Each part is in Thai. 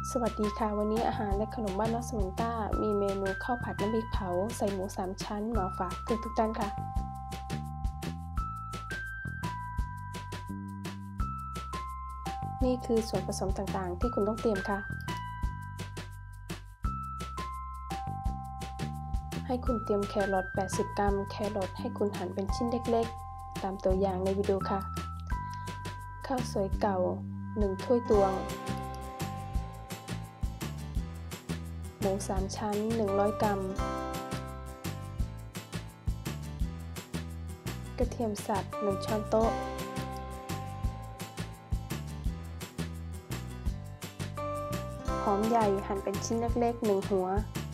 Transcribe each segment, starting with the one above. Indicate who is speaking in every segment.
Speaker 1: สวัสดีค่ะวันนี้อาหารและขนมบ้านนอกสมิงต้ามีเมนูข้าวผัดน้ำพริกเผาใส่หมู3ชั้นมาฝากทุกท่านค่ะนี่คือส่วนผสมต่างๆที่คุณต้องเตรียมค่ะให้คุณเตรียมแครอท80 กรัมแครอทให้คุณหั่นเป็นชิ้นเล็กๆตามตัวอย่างในวิดีโอค่ะข้าวสวยเก่า1 ถ้วยตวงหมู3ชั้น100 กรัมกระเทียมสับ1 ช้อนโต๊ะหอมใหญ่หั่นเป็นชิ้นเล็กๆ1 หัว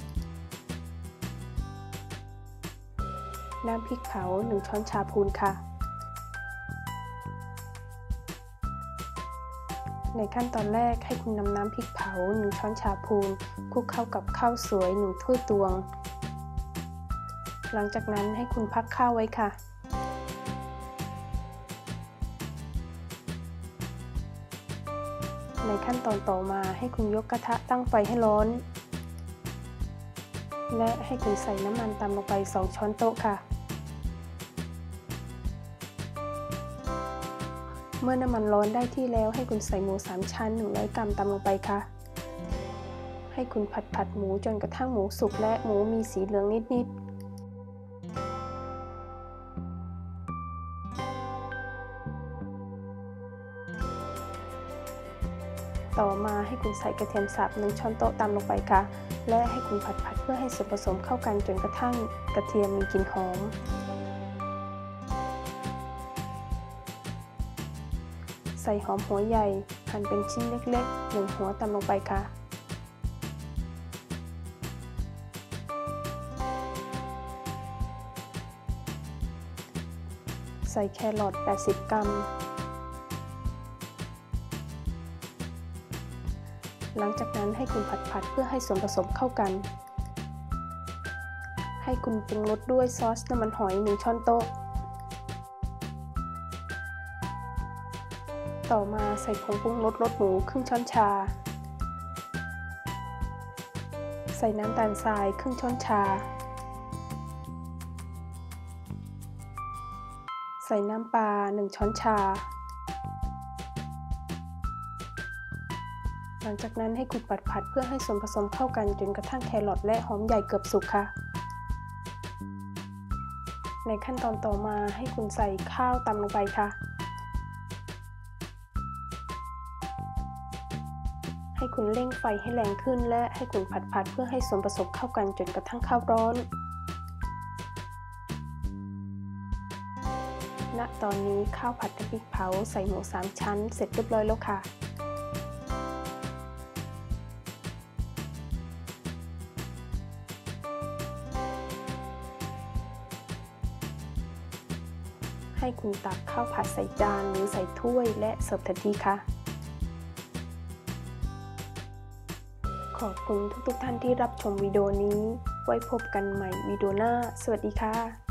Speaker 1: น้ำพริกเผา1 ช้อนชาพูนค่ะในขั้นตอนแรกให้คุณนำน้ำพริกเผา1 ช้อนชาพูนคลุกเข้ากับข้าวสวย1 ถ้วยตวงหลังจากนั้นให้คุณพักข้าวไว้ค่ะในขั้นตอนต่อมาให้คุณยกกระทะตั้งไฟให้ร้อนและให้คุณใส่น้ำมันตามลงไป2 ช้อนโต๊ะค่ะเมื่อน้ำมันร้อนได้ที่แล้วให้คุณใส่หมู3 ชั้น100 กรัมตามลงไปค่ะให้คุณผัดหมูจนกระทั่งหมูสุกและหมูมีสีเหลืองนิดต่อมาให้คุณใส่กระเทียมสับ1 ช้อนโต๊ะตามลงไปค่ะและให้คุณผัดเพื่อให้ส่วนผสมเข้ากันจนกระทั่งกระเทียมมีกลิ่นหอมใส่หอมหัวใหญ่หั่นเป็นชิ้นเล็กๆ1 หัวตามลงไปค่ะใส่แครอท80 กรัมหลังจากนั้นให้คุณผัดเพื่อให้ส่วนผสมเข้ากันให้คุณปรุงรสด้วยซอสน้ำมันหอย1 ช้อนโต๊ะต่อมาใส่ผงปรุงรสรสหมูครึ่งช้อนชาใส่น้ำตาลทรายครึ่งช้อนชาใส่น้ำปลา1 ช้อนชาหลังจากนั้นให้คุณผัดเพื่อให้ส่วนผสมเข้ากันจนกระทั่งแครอทและหอมใหญ่เกือบสุกค่ะในขั้นตอนต่อมาให้คุณใส่ข้าวตำลงไปค่ะให้คุณเร่งไฟให้แรงขึ้นและให้คุณผัดเพื่อให้ส่วนผสมเข้ากันจนกระทั่งข้าวร้อนณตอนนี้ข้าวผัดน้ำพริกเผาใส่หมู3 ชั้นเสร็จเรียบร้อยแล้วค่ะให้คุณตักข้าวผัดใส่จานหรือใส่ถ้วยและเสิร์ฟทันทีค่ะขอบคุณทุกท่านที่รับชมวิดีโอนี้ไว้พบกันใหม่วิดีโอหน้าสวัสดีค่ะ